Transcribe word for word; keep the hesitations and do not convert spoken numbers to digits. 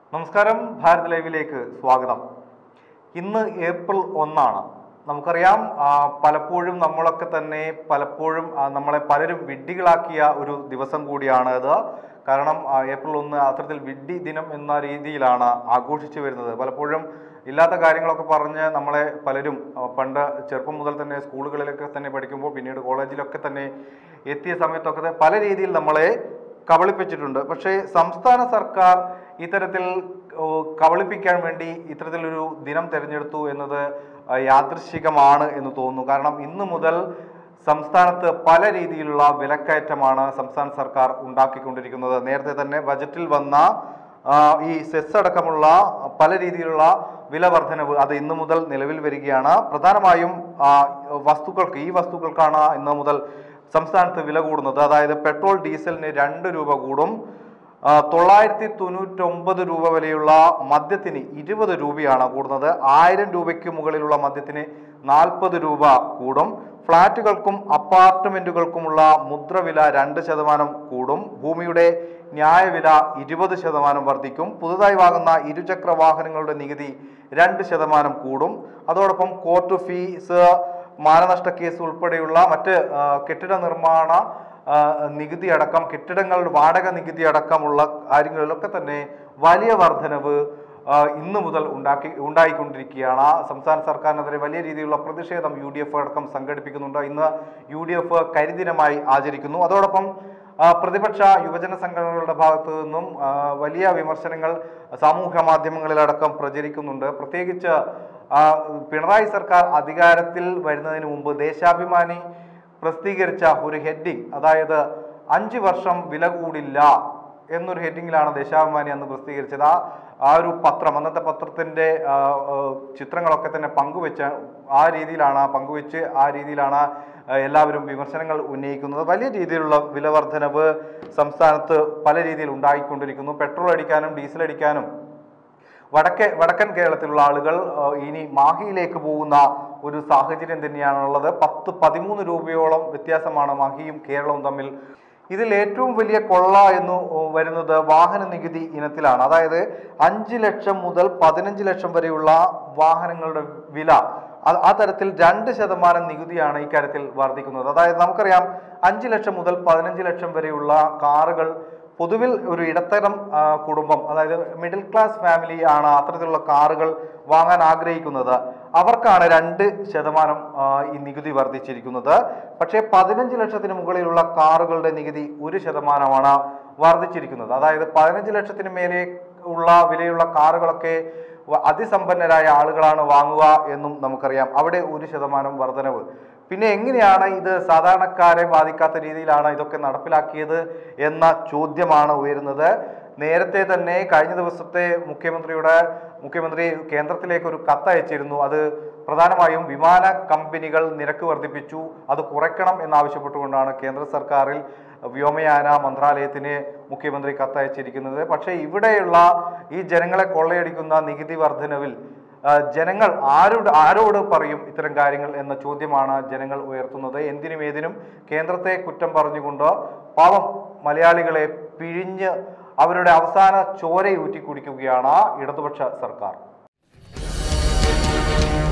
നമസ്കാരം, ഭാരത് ലൈവിലേക്ക് സ്വാഗതം. ഇന്ന് ഏപ്രിൽ ഒന്നാണ്. നമുക്കറിയാം, പലപ്പോഴും നമ്മളൊക്കെ തന്നെ പലപ്പോഴും നമ്മളെ പലരും വിഡ്ഢികളാക്കിയ ഒരു ദിവസം കൂടിയാണ് ഇത്. കാരണം ഏപ്രിൽ ഒന്ന് അത്തരത്തിൽ വിഡ്ഢി ദിനം എന്ന രീതിയിലാണ് ആഘോഷിച്ചു വരുന്നത്. പലപ്പോഴും ഇല്ലാത്ത കാര്യങ്ങളൊക്കെ പറഞ്ഞ് നമ്മളെ പലരും പണ്ട് ചെറുപ്പം മുതൽ തന്നെ സ്കൂളുകളിലൊക്കെ തന്നെ പഠിക്കുമ്പോൾ പിന്നീട് കോളേജിലൊക്കെ തന്നെ എത്തിയ സമയത്തൊക്കെ പല രീതിയിൽ നമ്മളെ കബളിപ്പിച്ചിട്ടുണ്ട്. പക്ഷേ സംസ്ഥാന സർക്കാർ ഇത്തരത്തിൽ കബളിപ്പിക്കാൻ വേണ്ടി ഇത്തരത്തിലൊരു ദിനം തിരഞ്ഞെടുത്തു എന്നത് യാദൃശ്ചികമാണ് എന്ന് തോന്നുന്നു. കാരണം ഇന്നു മുതൽ സംസ്ഥാനത്ത് പല രീതിയിലുള്ള വിലക്കയറ്റമാണ് സംസ്ഥാന സർക്കാർ ഉണ്ടാക്കിക്കൊണ്ടിരിക്കുന്നത്. നേരത്തെ തന്നെ ബജറ്റിൽ വന്ന ഈ സെസ് അടക്കമുള്ള പല രീതിയിലുള്ള വില വർധനവ് അത് ഇന്നു മുതൽ നിലവിൽ വരികയാണ്. പ്രധാനമായും വസ്തുക്കൾക്ക് ഈ വസ്തുക്കൾക്കാണ് ഇന്നു മുതൽ സംസ്ഥാനത്ത് വില കൂടുന്നത്. അതായത് പെട്രോൾ ഡീസലിന് രണ്ട് രൂപ കൂടും. തൊള്ളായിരത്തി തൊണ്ണൂറ്റൊമ്പത് രൂപ വിലയുള്ള മദ്യത്തിന് ഇരുപത് രൂപയാണ് കൂടുന്നത്. ആയിരം രൂപയ്ക്ക് മുകളിലുള്ള മദ്യത്തിന് നാൽപ്പത് രൂപ കൂടും. ഫ്ളാറ്റുകൾക്കും അപ്പാർട്ട്മെന്റുകൾക്കുമുള്ള മുദ്രവില രണ്ട് ശതമാനം കൂടും. ഭൂമിയുടെ ന്യായവില ഇരുപത് ശതമാനം വർദ്ധിക്കും. പുതുതായി വാങ്ങുന്ന ഇരുചക്ര വാഹനങ്ങളുടെ നികുതി രണ്ട് ശതമാനം കൂടും. അതോടൊപ്പം കോർട്ട് ഫീസ്, മാനനഷ്ട കേസ് ഉൾപ്പെടെയുള്ള മറ്റ് കെട്ടിട നിർമ്മാണ നികുതി അടക്കം കെട്ടിടങ്ങളുടെ വാടക നികുതി അടക്കമുള്ള കാര്യങ്ങളിലൊക്കെ തന്നെ വലിയ വർധനവ് ഇന്നു മുതൽ ഉണ്ടാക്കി ഉണ്ടായിക്കൊണ്ടിരിക്കുകയാണ്. സംസ്ഥാന സർക്കാരിനെതിരെ വലിയ രീതിയിലുള്ള പ്രതിഷേധം യു ഡി എഫ് അടക്കം സംഘടിപ്പിക്കുന്നുണ്ട്. ഇന്ന് യു ഡി എഫ് കരിദിനമായി ആചരിക്കുന്നു. അതോടൊപ്പം പ്രതിപക്ഷ യുവജന സംഘടനകളുടെ ഭാഗത്തു നിന്നും വലിയ വിമർശനങ്ങൾ സാമൂഹ്യ മാധ്യമങ്ങളിലടക്കം പ്രചരിക്കുന്നുണ്ട്. പ്രത്യേകിച്ച് പിണറായി സർക്കാർ അധികാരത്തിൽ വരുന്നതിന് മുമ്പ് ദേശാഭിമാനി പ്രസിദ്ധീകരിച്ച ഒരു ഹെഡിങ്, അതായത് അഞ്ച് വർഷം വില കൂടില്ല എന്നൊരു ഹെഡിങ്ങിലാണ് ദേശാഭിമാനി അന്ന് പ്രസിദ്ധീകരിച്ചത്. ആ ആ ഒരു പത്രം, അന്നത്തെ പത്രത്തിന്റെ ചിത്രങ്ങളൊക്കെ തന്നെ പങ്കുവെച്ച ആ രീതിയിലാണ് പങ്കുവെച്ച് ആ രീതിയിലാണ് എല്ലാവരും വിമർശനങ്ങൾ ഉന്നയിക്കുന്നത്. വലിയ രീതിയിലുള്ള വില വർധനവ് സംസ്ഥാനത്ത് പല രീതിയിൽ ഉണ്ടായിക്കൊണ്ടിരിക്കുന്നു. പെട്രോൾ അടിക്കാനും ഡീസൽ അടിക്കാനും വടക്കേ വടക്കൻ കേരളത്തിലുള്ള ആളുകൾ ഇനി മാഹിയിലേക്ക് പോകുന്ന ഒരു സാഹചര്യം തന്നെയാണുള്ളത്. പത്ത് പതിമൂന്ന് രൂപയോളം വ്യത്യാസമാണ് മാഹിയും കേരളവും തമ്മിൽ. ഇതിൽ ഏറ്റവും വലിയ കൊള്ള എന്ന് വരുന്നത് വാഹന നികുതി ഇനത്തിലാണ്. അതായത് അഞ്ച് ലക്ഷം മുതൽ പതിനഞ്ച് ലക്ഷം വരെയുള്ള വാഹനങ്ങളുടെ വില ആ തരത്തിൽ രണ്ട് ശതമാനം നികുതിയാണ് ഇക്കാര്യത്തിൽ വർദ്ധിക്കുന്നത്. അതായത് നമുക്കറിയാം, അഞ്ച് ലക്ഷം മുതൽ പതിനഞ്ച് ലക്ഷം വരെയുള്ള കാറുകൾ പൊതുവിൽ ഒരു ഇടത്തരം കുടുംബം, അതായത് മിഡിൽ ക്ലാസ് ഫാമിലി ആണ് അത്തരത്തിലുള്ള കാറുകൾ വാങ്ങാൻ ആഗ്രഹിക്കുന്നത്. അവർക്കാണ് രണ്ട് ശതമാനം ഈ നികുതി വർദ്ധിച്ചിരിക്കുന്നത്. പക്ഷേ പതിനഞ്ച് ലക്ഷത്തിന് മുകളിലുള്ള കാറുകളുടെ നികുതി ഒരു ശതമാനമാണ് വർദ്ധിച്ചിരിക്കുന്നത്. അതായത് പതിനഞ്ച് ലക്ഷത്തിന് മേലെ ഉള്ള വിലയുള്ള കാറുകളൊക്കെ അതിസമ്പന്നരായ ആളുകളാണ് വാങ്ങുക എന്നും നമുക്കറിയാം. അവിടെ ഒരു ശതമാനം വർധനവ്. പിന്നെ എങ്ങനെയാണ് ഇത് സാധാരണക്കാരെ ബാധിക്കാത്ത രീതിയിലാണ് ഇതൊക്കെ നടപ്പിലാക്കിയത് എന്ന ചോദ്യമാണ് ഉയരുന്നത്. നേരത്തെ തന്നെ കഴിഞ്ഞ ദിവസത്തെ മുഖ്യമന്ത്രിയുടെ മുഖ്യമന്ത്രി കേന്ദ്രത്തിലേക്ക് ഒരു കത്ത് അയച്ചിരുന്നു. അത് പ്രധാനമായും വിമാന കമ്പനികൾ നിരക്ക് വർദ്ധിപ്പിച്ചു, അത് കുറയ്ക്കണം എന്നാവശ്യപ്പെട്ടുകൊണ്ടാണ് കേന്ദ്ര സർക്കാരിൽ വ്യോമയാന മന്ത്രാലയത്തിന് മുഖ്യമന്ത്രി കത്തയച്ചിരിക്കുന്നത്. പക്ഷേ ഇവിടെയുള്ള ഈ ജനങ്ങളെ കൊള്ളയടിക്കുന്ന നികുതി വർധനവിൽ ജനങ്ങൾ ആരോട് ആരോട് പറയും ഇത്തരം കാര്യങ്ങൾ എന്ന ചോദ്യമാണ് ജനങ്ങൾ ഉയർത്തുന്നത്. എന്തിനും ഏതിനും കേന്ദ്രത്തെ കുറ്റം പറഞ്ഞുകൊണ്ട് പാവം മലയാളികളെ പിഴിഞ്ഞ് അവരുടെ അവസാന ചോരയൂറ്റി കുടിക്കുകയാണ് ഇടതുപക്ഷ സർക്കാർ.